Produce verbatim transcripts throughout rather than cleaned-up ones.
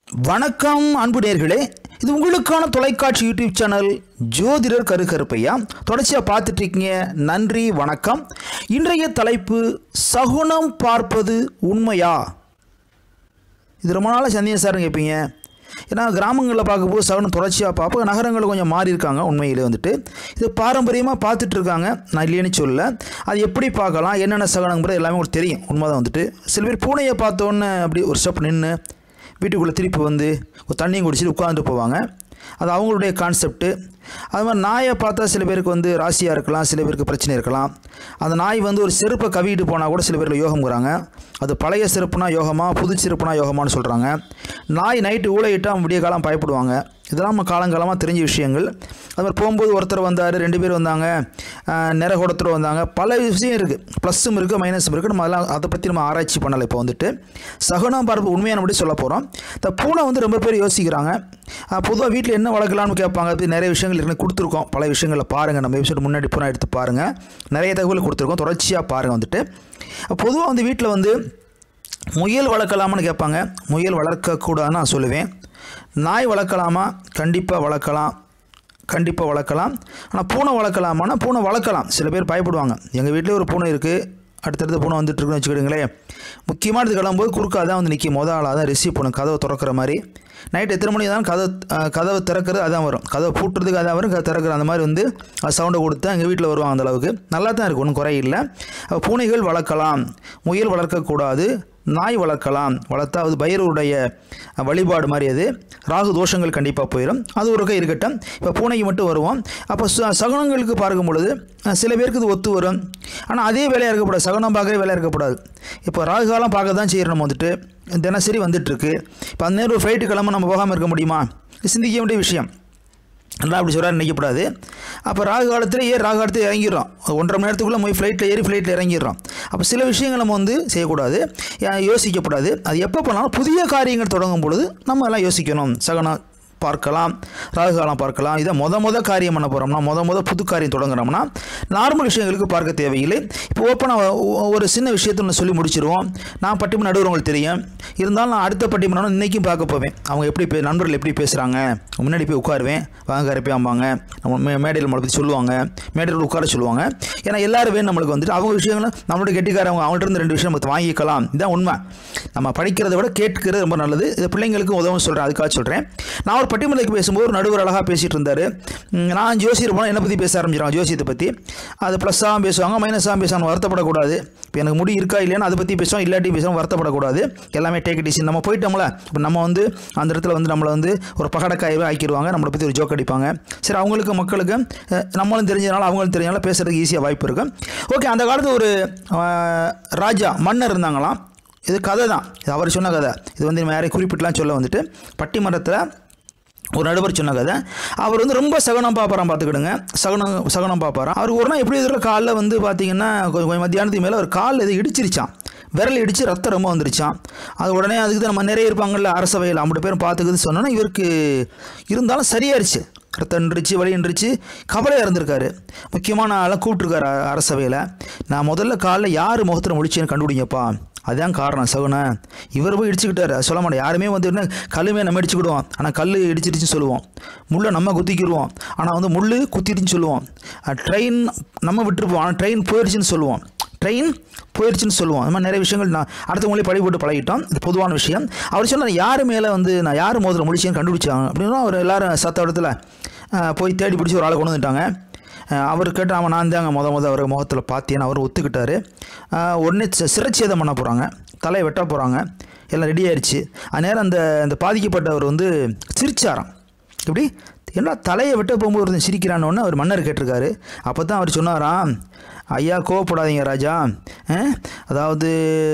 வணக்கம் அன்பு நேயர்களே, இது உங்களுக்கான தொலைக்காட்சி யூடியூப் சேனல் ஜோதிடர் கருகருப்பையா. தொடர்ச்சியாக பார்த்துட்டு இருக்கீங்க. நன்றி, வணக்கம். இன்றைய தலைப்பு சகுனம் பார்ப்பது உண்மையா? இது ரொம்ப நாளாக சந்தேகம் சார் கேட்பீங்க. ஏன்னா கிராமங்களில் பார்க்கும்போது சகுனம் தொடர்ச்சியாக பார்ப்போம், நகரங்களில் கொஞ்சம் மாறி இருக்காங்க. உண்மையிலே வந்துட்டு இது பாரம்பரியமாக பார்த்துட்டு இருக்காங்க. நான் இல்லைன்னு சொல்ல, அது எப்படி பார்க்கலாம், என்னென்ன சகுனங்கிறது எல்லாமே உங்களுக்கு தெரியும். உண்மைதான். வந்துட்டு சில பேர் பூனையை பார்த்தோன்னே அப்படி ஒரு ஸ்டெப் நின்று வீட்டுக்குள்ளே திருப்பி வந்து ஒரு தண்ணியும் குடிச்சிட்டு உட்காந்துட்டு போவாங்க. அது அவங்களுடைய கான்செப்ட்டு. அது மாதிரி நாயை பார்த்தா சில பேருக்கு வந்து ராசியாக இருக்கலாம், சில பேருக்கு பிரச்சனை இருக்கலாம். அந்த நாய் வந்து ஒரு செருப்பை கவிட்டு போனால் கூட சில பேரில் யோகம்ங்கிறாங்க. அது பழைய செருப்புனா யோகமா, புது செருப்புனா யோகமானு சொல்கிறாங்க. நாய் நைட்டு ஊழையிட்டால் விடிய காலம் பயப்படுவாங்க. இதெல்லாம் நம்ம காலங்காலமாக தெரிஞ்ச விஷயங்கள். அது மாதிரி போகும்போது ஒருத்தர் வந்தார், ரெண்டு பேர் வந்தாங்க, நிற ஒருத்தர் வந்தாங்க. பல விஷயம் இருக்குது, ப்ளஸ்ஸும் இருக்குது மைனஸும் இருக்குது. நம்ம அதெல்லாம் அதை பற்றி நம்ம ஆராய்ச்சி பண்ணலை. இப்போ வந்துட்டு சகுனம் பார்ப்பு உண்மையான படி சொல்ல போகிறோம். இந்த பூனை வந்து ரொம்ப பேர் யோசிக்கிறாங்க. பொதுவாக வீட்டில் என்ன வளர்க்கலாம்னு கேட்பாங்க. அது நிறைய விஷயங்கள் இருக்குது, கொடுத்துருக்கோம். பல விஷயங்களில் பாருங்கள், நம்ம எபிசோட் முன்னாடி பூனை எடுத்து பாருங்கள். நிறைய தகவல் கொடுத்துருக்கோம், தொடர்ச்சியாக பாருங்கள். வந்துட்டு பொதுவாக வந்து வீட்டில் வந்து முயல் வளர்க்கலாமான்னு கேட்பாங்க. முயல் வளர்க்கக்கூடாதுன்னு நான் சொல்லுவேன். நாய் வளர்க்கலாமா? கண்டிப்பாக வளர்க்கலாம், கண்டிப்பாக வளர்க்கலாம். ஆனால் பூனை வளர்க்கலாமான்னா பூனை வளர்க்கலாம். சில பேர் பயப்படுவாங்க. எங்கள் வீட்டிலே ஒரு பூனை இருக்குது, அடுத்தடுத்த பூனை வந்துட்டுருக்குன்னு வச்சுக்கிடுங்களேன். முக்கியமானது கிளம்பும்போது குறுக்காக தான் வந்து நிற்கும். மொதல் ஆளாக தான் ரிசீவ் பண்ணும், கதவை திறக்கிற மாதிரி. நைட்டு எத்தனை மணி தான் கதவை கதவை திறக்கிறது அதான் வரும், கதவை பூட்டுறதுக்கு அதான் வரும், கதை திறக்கிற அந்த மாதிரி வந்து சவுண்டை கொடுத்தா எங்கள் வீட்டில் வருவாங்க. அந்தளவுக்கு நல்லா தான் இருக்குது, ஒன்றும் குறையில்லை. பூனைகள் வளர்க்கலாம், முயல் வளர்க்கக்கூடாது, நாய் வளர்க்கலாம். வளர்த்தாவது பைரவருடைய வழிபாடு மாதிரி. அது ராகு தோஷங்கள் கண்டிப்பாக போயிடும். அது ஒரு கை இருக்கட்டும். இப்போ பூனைக்கு மட்டும் வருவோம். அப்போ சகுனங்களுக்கு பார்க்கும் பொழுது சில பேருக்கு இது ஒத்து வரும். ஆனால் அதே வேலையாக இருக்கக்கூடாது, சகுனம் பார்க்கவே வேலையாக இருக்கக்கூடாது. இப்போ ராகு காலம் பார்க்க தான் செய்யணும். வந்துட்டு தினசரி வந்துட்டுருக்கு. இப்போ அந்த நேரம் ஒரு ஃப்ளைட்டு கிளம்ப நம்ம போகாமல் இருக்க முடியுமா? சிந்திக்க வேண்டிய விஷயம். நல்லா அப்படி சொல்கிறாரு, நினைக்கப்படாது. அப்போ ராகு காலத்தில் ஏன் ராகு காலத்தில் இறங்கிடுறோம், ஒன்றரை மணி நேரத்துக்குள்ளே போய் ஃப்ளைட்டில் ஏறி ஃப்ளைட்டில் இறங்கிடுறோம். அப்போ சில விஷயங்கள் நம்ம வந்து செய்யக்கூடாது, யோசிக்கப்படாது. அது எப்போ பண்ணாலும் புதிய காரியங்கள் தொடங்கும் பொழுது நம்ம எல்லாம் யோசிக்கணும். சகுனம் பார்க்கலாம், ராகு காலம் பார்க்கலாம். இதை மொத மொதல் காரியம் பண்ண போகிறோம்னா, மொத மொதல் புது காரியம் தொடங்குறோம்னா நார்மல் விஷயங்களுக்கு பார்க்க தேவையில்லை. இப்போ ஓப்பனாக ஒரு சின்ன விஷயத்தை ஒன்று சொல்லி முடிச்சிடுவோம். நான் பட்டிமன்ற நடுவர்களுக்கு தெரியும், இருந்தாலும் நான் அடுத்த பட்டிமன்றம் இன்றைக்கும் பார்க்க போவேன். அவங்க எப்படி பே நண்பர்கள் எப்படி பேசுகிறாங்க, முன்னாடி போய் உட்காருவேன். வாங்க கரைப்பாம்பாங்க, நம்ம மே மேடையில் நம்மளை பற்றி சொல்லுவாங்க, மேடையில் உட்கார சொல்லுவாங்க. ஏன்னா எல்லோரும் வேணும் நம்மளுக்கு வந்துட்டு. அவங்க விஷயங்களும் நம்மளோட கெட்டிக்காரவங்க, அவங்கள்ட்ட இருந்து ரெண்டு விஷயம் நம்ம வாங்கிக்கலாம். இதுதான் உண்மை. நம்ம படிக்கிறத விட கேட்கிறது ரொம்ப நல்லது. இது பிள்ளைங்களுக்கு உதவும் சொல்கிறேன், அதுக்காக சொல்கிறேன். நான் ஒரு பட்டிமன்றத்துக்கு பேசும்போது ஒரு நடுவர் அழகாக பேசிகிட்டு இருந்தார். நான் ஜோசியர் போனால் என்னை பற்றி பேச ஆரம்பிச்சிடுவாங்க, ஜோசியத்தை பற்றி. அது ப்ளஸ்ஸாகவும் பேசுவாங்க, மைனஸாகவும் பேசுவாங்க. வருத்தப்படக்கூடாது. இப்போ எனக்கு முடி இருக்கா இல்லையான்னு அதை பற்றி பேசுவோம், இல்லாட்டி பேசுவோம். வருத்தப்படக்கூடாது. எல்லாமே டேக் இட் ஈஸி. நம்ம போயிட்டோம்ல, இப்போ நம்ம வந்து அந்த இடத்துல வந்து நம்மளை வந்து ஒரு பகடக்காயவே ஆக்கிடுவாங்க, நம்மளை பற்றி ஒரு ஜோக் அடிப்பாங்க. சரி, அவங்களுக்கு மக்களுக்கு நம்மளும் தெரிஞ்சதுனால அவங்களும் தெரிஞ்சனால பேசுகிறதுக்கு ஈஸியாக வாய்ப்பு இருக்கும். ஓகே, அந்த காலத்தில் ஒரு ராஜா மன்னர் இருந்தாங்களாம். இது கதை தான், இது அவர் சொன்ன கதை. இது வந்து நம்ம யாரையும் குறிப்பிட்டலாம் சொல்ல வந்துட்டு பட்டிமன்றத்தில் ஒரு நடுவர் சொன்ன கதை. அவர் வந்து ரொம்ப சகுனம் பார்ப்பாராம், பார்த்துக்கிடுங்க. சகுனம் சகுனம் பார்ப்பாராம். அவருக்கு ஒரு நாள் எப்படி இருக்கிற காலில் வந்து பார்த்தீங்கன்னா கொஞ்சம் மத்தியானத்துக்கு மேலே ஒரு காலில் எது இடிச்சிருச்சான், விரல் இடித்து ரத்தம் ரொம்ப வந்துருச்சான். அது உடனே அதுக்கு தான் நம்ம நிறைய இருப்பாங்கள்ல அரசவையில், ஐம்பது பேரும் பார்த்துக்குது சொன்னோன்னா இவருக்கு இருந்தாலும் சரியாயிருச்சு. ரத்தம் நின்றுச்சு, வலி நின்றுச்சு, கவலையாக இருந்திருக்காரு. முக்கியமான ஆளாக கூப்பிட்ருக்காரு அரசவையில். நான் முதல்ல காலில் யார் முகத்தில் முடிச்சேன்னு கண்டுபிடிங்கப்பா, அதுதான் காரணம் சகுனம். இவர் போய் இடிச்சுக்கிட்டார். சொல்ல மாட்டோம், யாருமே வந்து கல்லுமே நம்ம இடிச்சுக்கிடுவோம், ஆனால் கல் இடிச்சிருச்சுன்னு சொல்லுவோம். முள்ளை நம்ம குத்திக்கிடுவோம், ஆனால் வந்து முள் குத்திடுச்சுன்னு சொல்லுவோம். ட்ரெயின் நம்ம விட்டுருப்போம், ஆனால் ட்ரெயின் போயிடுச்சுன்னு சொல்லுவோம். ட்ரெயின் போயிடுச்சுன்னு சொல்லுவோம். அந்த மாதிரி நிறைய விஷயங்கள் நான் அடுத்தவங்களே பழி போட்டு பழகிட்டோம். இது பொதுவான விஷயம். அவர் சொன்னால் யார் மேலே வந்து நான் யார் மோதில் முடிச்சேன்னு கண்டுபிடிச்சாங்க அப்படின்னா அவர் எல்லோரும் சத்த இடத்துல போய் தேடி பிடிச்சி ஒரு ஆளை கொண்டு வந்துட்டாங்க. அவர் கேட்டு அவன் நான் தாங்க மொத மொதல் அவர் முகத்தில் பார்த்தேன்னு அவர் ஒத்துக்கிட்டார். உடனே சிரச்சேதம் பண்ண போகிறாங்க, தலையை வெட்ட போகிறாங்க, எல்லாம் ரெடி ஆயிடுச்சு. அந்நேரம் அந்த அந்த பாதிக்கப்பட்டவர் வந்து சிரிச்சாராம். இப்படி என்ன தலையை வெட்ட போகும்போது ஒருத்தன் சிரிக்கிறான்னு அவர் மன்னர் கேட்டிருக்காரு. அப்போ தான் அவர் சொன்னாராம், ஐயா கோவப்படாதீங்க ராஜா, அதாவது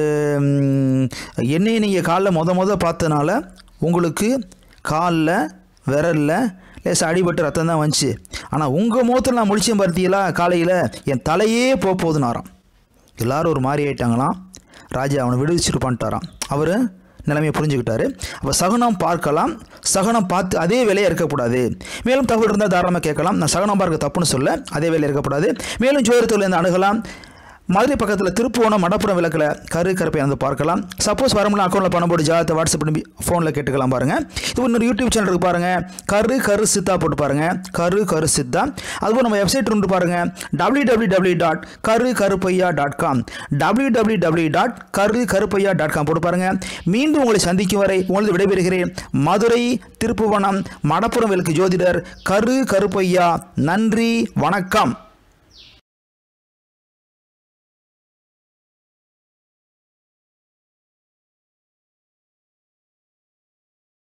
என்னையை நீங்கள் காலில் மொத மொதல் பார்த்தனால உங்களுக்கு காலில் விரலில் லேசாக அடிபட்டு ரத்தம் தான் வந்துச்சு. ஆனால் உங்கள் முகத்தில் நான் முடிச்சேன் பார்த்தீங்களா காலையில், என் தலையே போக போகுதுன்னாராம். எல்லோரும் ஒரு மாதிரி ஆகிட்டாங்களாம். ராஜா அவனை விடுவிச்சுட்டு பண்ணிட்டாராம். அவர் நிலைமையை புரிஞ்சுக்கிட்டாரு. அப்போ சகுனம் பார்க்கலாம், சகுனம் பார்த்து அதே வேலையாக இருக்கக்கூடாது. மேலும் தகவல் இருந்தால் தாராளமாக கேட்கலாம். நான் சகுனம் பார்க்க தப்புன்னு சொல்ல, அதே வேலையாக இருக்கக்கூடாது. மேலும் ஜோதிடத்தில் இருந்து அணுகலாம். மதுரை பக்கத்தில் திருப்புவனம் மடப்புறம் விளக்கில் கரு கருப்பையா வந்து பார்க்கலாம். சப்போஸ் வரமுடியல அக்கௌண்ட்டில் பணம் போட்டு ஜாதகத்தை வாட்ஸ்அப் பண்ணி ஃபோனில் கேட்டுக்கலாம் பாருங்கள். இது இன்னொரு யூடியூப் சேனல் இருக்குது பாருங்கள், கரு கரு சித்தா போட்டு பாருங்கள், கரு கரு சித்தா. அதுபோல் நம்ம வெப்சைட் இருந்து பாருங்கள், டபிள்யூ டபிள்யூ டபிள்யூ டாட் கரு Karuppaiya dot com W W W dot கரு கருப்பையா டாட் காம் போட்டு பாருங்கள். மீண்டும் உங்களை சந்திக்கும் வரை உங்களது விடைபெறுகிறேன். மதுரை திருப்புவனம் மடப்புறம் விளக்கு ஜோதிடர் கரு கருப்பையா. நன்றி, வணக்கம்.